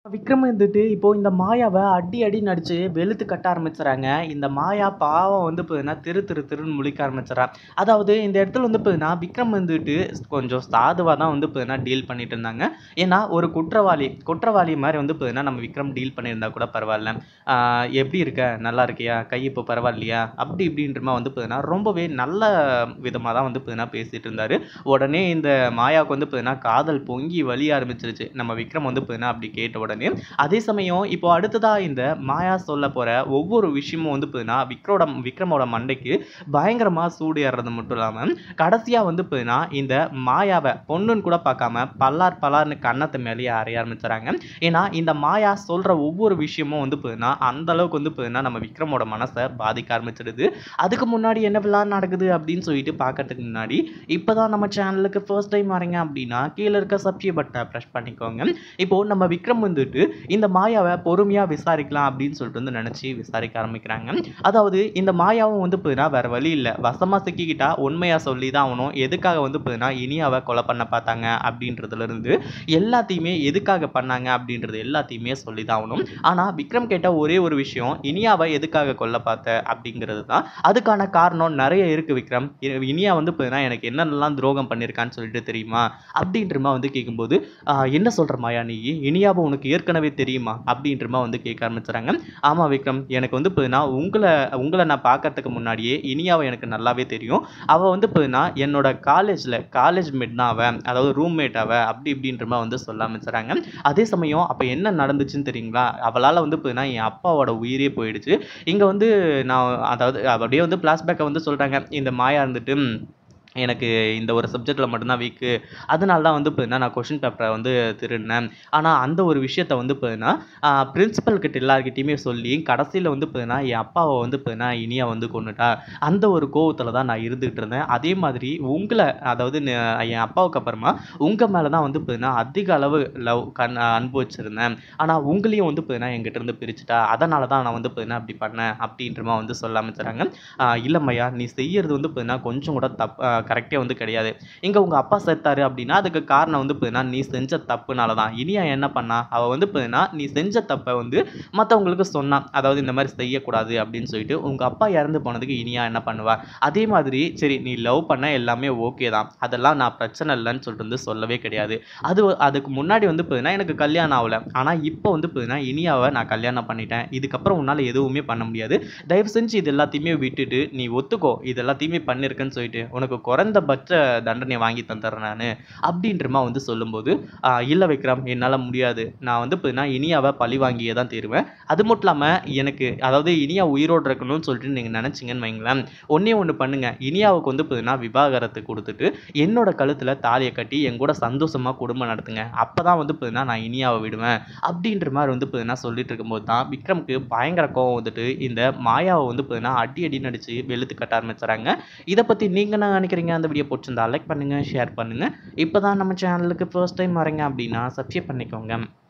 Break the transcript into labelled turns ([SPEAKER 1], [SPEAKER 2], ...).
[SPEAKER 1] விக்ரம் வந்துட்டு இப்போ இந்த மாயாவ அடி அடின்னு அடிச்சு வெளுத்து கட்ட ஆரம்பிச்சுறாங்க. இந்த மாயா பாவம் வந்து பார்த்தீங்கன்னா, திரு திரு திருன்னு முழிக்க ஆரம்பிச்சுறா. அதாவது இந்த இடத்துல வந்து பார்த்தீங்கன்னா, விக்ரம் வந்துட்டு கொஞ்சம் சாதுவா தான் வந்து பார்த்தீங்கன்னா டீல் பண்ணிட்டு இருந்தாங்க. ஏன்னா ஒரு குற்றவாளி மாரி வந்து பார்த்தீங்கன்னா, நம்ம விக்ரம் டீல் பண்ணியிருந்தா கூட பரவால்ல. ஆ "எப்படி இருக்க? நல்லா இருக்கியா? கை இப்போ பரவாயில்லையா?" அப்படி இப்படின்ற மாரி வந்து பார்த்தீங்கன்னா, ரொம்பவே நல்ல விதமா தான் வந்து பார்த்தீங்கன்னா பேசிட்டு இருந்தாரு. உடனே இந்த மாயாவுக்கு வந்து பார்த்தீங்கன்னா, காதல் பொங்கி வழிய ஆரம்பிச்சுருச்சு. நம்ம விக்ரம் வந்து பார்த்தீங்கன்னா, அப்படி கேட்ட உடனே. அதே சமயம் இப்போ அடுத்ததா இந்த மாயா சொல்லப்போற ஒவ்வொரு விஷயமும் வந்து பார்த்தீங்கன்னா, விக்ரமோட மண்டைக்கு பயங்கரமா சூடு ஏறுறது மட்டும் இல்லாம, கடைசியா வந்து பார்த்தீங்கன்னா, இந்த மாயாவ பொண்ணுன்னு கூட பார்க்காம பல்லார் பல்லார்ன்னு கன்னத்து மேலேயே அறைய ஆரம்பிச்சுறாங்க. ஏன்னா, இந்த மாயா சொல்ற ஒவ்வொரு விஷயமும் வந்து பார்த்தீங்கன்னா, அந்த அளவுக்கு வந்து பார்த்தீங்கன்னா, நம்ம விக்ரமோட மனச பாதிக்க ஆரம்பிச்சிடுது. அதுக்கு முன்னாடி என்னவெல்லாம் நடக்குது அப்படின்னு சொல்லிட்டு பார்க்கறதுக்கு முன்னாடி, இப்பதான் நம்ம சேனலுக்கு ஃபர்ஸ்ட் டைம் வரீங்க அப்படின்னா, கீழ இருக்க சப்ஸ்கிரைப் பட்டன பிரஸ் பண்ணிக்கோங்க. இப்போ நம்ம விக்ரம் வந்துட்டு இந்த மாயாவ பொறுமையா விசாரிக்கலாம் அப்படின்னு சொல்லிட்டு வந்து நினைச்சு விசாரிக்க ஆரம்பிக்கிறாங்க. அதாவது இந்த மாயாவும் வந்து பார்த்தீங்கன்னா, வேற வழி இல்ல. வசமா சிக்கிக்கிட்டா உண்மையா சொல்லி தான் ஆவணும். எதுக்காக வந்து பார்த்தீங்கன்னா, இனியாவ கொலை பண்ண பார்த்தாங்க அப்படின்றதுல இருந்து எல்லாத்தையுமே எதுக்காக பண்ணாங்க அப்படின்றது எல்லாத்தையுமே சொல்லி தான் ஆவணும். ஆனா விக்ரம் கேட்ட ஒரே ஒரு விஷயம், இனியாவ எதுக்காக கொல்ல பார்த்த அப்படிங்கிறது தான். அதுக்கான காரணம் நெறைய இருக்கு விக்ரம். இனியா வந்து பார்த்தீங்கன்னா, எனக்கு என்னென்னலாம் துரோகம் பண்ணியிருக்கான்னு சொல்லிட்டு தெரியுமா? அப்படின்ற மாரி வந்து கேட்கும்போது, என்ன சொல்ற மாயா நீ? இனியாவ உனக்கு ஏற்கனவே தெரியுமா?" அப்படின்ற மாரி வந்து கேட்க ஆரம்பிச்சுறாங்க. "ஆமா விக்ரம். எனக்கு வந்து பார்த்தீங்கன்னா, உங்கள நான் பார்க்கறதுக்கு முன்னாடியே இனியாவ எனக்கு நல்லாவே தெரியும். அவ வந்து பார்த்தீங்கன்னா, என்னோட காலேஜ் மேட் தான் அவ. அதாவது ரூம்மேட் அவ." அப்படி இப்படின்ற மாரி வந்து சொல்ல ஆரம்பிச்சுறாங்க. அதே சமயம் அப்ப என்ன நடந்துச்சுன்னு தெரியுங்களா? அவளால வந்து பார்த்தீங்கன்னா, என் அப்பாவோட உயிரே போயிடுச்சு. இங்க வந்து நான் அதாவது அப்படியே வந்து ஃபிளாஷ்பேக்க வந்து சொல்றாங்க. இந்த மாயா இருந்துட்டு எனக்கு இந்த ஒரு சப்ஜெக்ட்ல மட்டும் தான் வீக்கு. அதனால தான் வந்து பார்த்தீங்கன்னா, நான் கொஸ்டின் பேப்பர வந்து திருடினேன். ஆனா அந்த ஒரு விஷயத்த வந்து பார்த்தீங்கன்னா, பிரின்சிபல் கிட்ட எல்லார்கிட்டயுமே சொல்லி கடைசியில வந்து பார்த்தீங்கன்னா, என் அப்பாவ வந்து பார்த்தீங்கன்னா, இனியா வந்து கொன்னுட்டா. அந்த ஒரு கோவத்துல தான் நான் இருந்துகிட்டு இருந்தேன். அதே மாதிரி அதாவது என் அப்பாவுக்கு அப்புறமா உங்க மேல தான் வந்து பார்த்தீங்கன்னா, அதிக அளவு அன்பு வச்சிருந்தேன். ஆனா உங்களையும் வந்து பார்த்தீங்கன்னா, என்கிட்ட இருந்து பிரிச்சுட்டா. அதனால தான் நான் வந்து பார்த்தீங்கன்னா, அப்படி பண்ணேன். அப்படின்ற மாரி வந்து சொல்ல ஆரம்பிச்சுறாங்க. இல்லம்மையா, நீ செய்யறது வந்து பார்த்தீங்கன்னா, கொஞ்சம் கூட கரெக்ட்டே வந்து கிடையாது. இங்க உங்க அப்பா செத்தாரு அப்படின்னா, அதுக்கு காரணம் வந்து பார்த்தீங்கன்னா, நீ செஞ்ச தப்புனால தான். இனியா என்ன பண்ணா? அவ வந்து பார்த்தீங்கன்னா, நீ செஞ்ச தப்ப வந்து மத்தவங்களுக்கு சொன்னா. அதாவது இந்த மாரி செய்யக்கூடாது அப்படின்னு சொல்லிட்டு, உங்க அப்பா இறந்து போனதுக்கு இனியா என்ன பண்ணுவா? அதே மாதிரி சரி நீ லவ் பண்ண எல்லாமே ஓகே தான். அதெல்லாம் நான் பிரச்சனை இல்லன்னு சொல்லிட்டு வந்து சொல்லவே கிடையாது. அதுக்கு முன்னாடி வந்து பார்த்தீங்கன்னா, எனக்கு கல்யாணம் ஆவல. ஆனா இப்போ வந்து பார்த்தீங்கன்னா, இனியாவ நான் கல்யாணம் பண்ணிட்டேன். இதுக்கப்புறம் உன்னால எதுவுமே பண்ண முடியாது. தயவு செஞ்சு இது எல்லாத்தையுமே விட்டுட்டு, நீ ஒத்துக்கோ. இது எல்லாத்தையுமே பண்ணியிருக்கேன்னு சொல்லிட்டு, உனக்கு குறைந்தபட்ச தண்டனை வாங்கி தந்துர்றேன் நானு. அப்படின்ற மாரி வந்து சொல்லும்போது, இல்ல விக்ரம் என்னால முடியாது. நான் வந்து பார்த்தீங்கன்னா, இனியாவ பழி வாங்கியே தான் தீருவேன். அது மட்டும் இல்லாம எனக்கு அதாவது இனியா உயிரோட இருக்கணும்னு சொல்லிட்டு நீங்க நினைச்சீங்கன்னு வைங்களேன், ஒண்ணே ஒண்ணு பண்ணுங்க. இனியாவுக்கு வந்து பார்த்தீங்கன்னா, விவாகரத்து குடுத்துட்டு, என்னோட கழுத்துல தாலிய கட்டி என் கூட சந்தோஷமா குடும்பம் நடத்துங்க. அப்பதான் வந்து பார்த்தீங்கன்னா, நான் இனியாவ விடுவேன். அப்படின்ற மாரி வந்து பார்த்தீங்கன்னா, சொல்லிட்டு இருக்கும்போது தான் விக்ரம்க்கு பயங்கர கோவம் வந்துட்டு, இந்த மாயாவ வந்து பார்த்தீங்கன்னா, அடி அடின்னு அடிச்சு வெளுத்து கட்ட ஆரம்பிச்சுறாங்க. இத பத்தி நீங்க என்ன நினைக்கிறீங்க? அந்த வீடியோ புடிச்சிருந்தா லைக் பண்ணுங்க, ஷேர் பண்ணுங்க. இப்பதான் நம்ம சேனலுக்கு ஃபர்ஸ்ட் டைம் வரீங்க அப்படின்னா சப்ஸ்கிரைப் பண்ணிக்கோங்க.